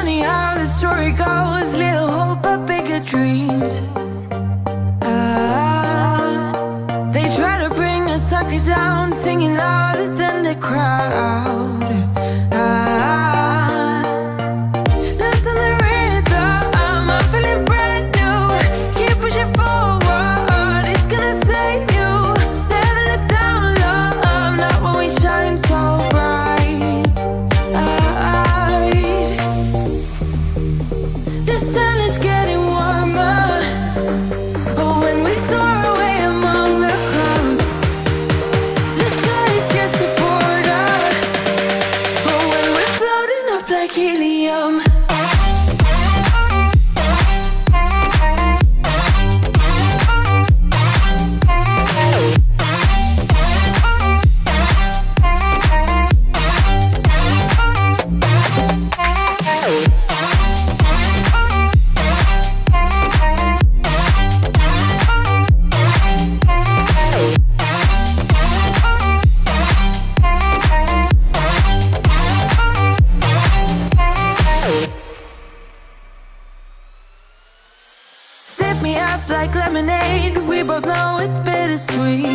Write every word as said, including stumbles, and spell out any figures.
funny how the story goes. Little hope but bigger dreams. Ah, they try to bring a sucker down, singing louder than the crowd. Ah, listen the rhythm, I'm feeling brand new. Keep pushing forward, it's gonna save you. Never look down, love, not when we shine so bright. The sun is getting warmer. Oh, when we soar away among the clouds. The sky is just a border. Oh, when we're floating up like helium. Sip me up like lemonade. We both know it's bittersweet.